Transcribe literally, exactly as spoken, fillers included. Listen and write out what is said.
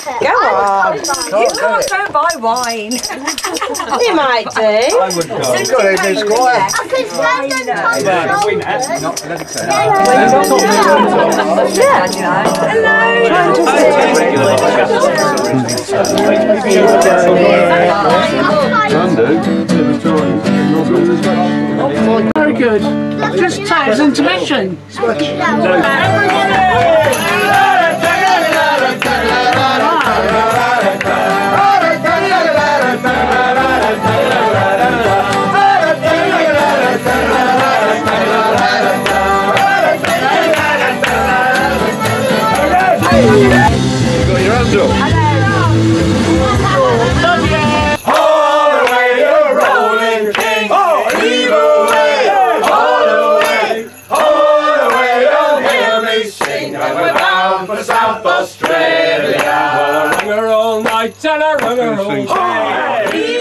Go on. You can't go buy wine. You might do. I would go. You've got it, it's quiet. I can stand on Tom's shoulders. Not let it say. Very good. Just take us intermission. South Australia. Well, I run her all night and I run her all day.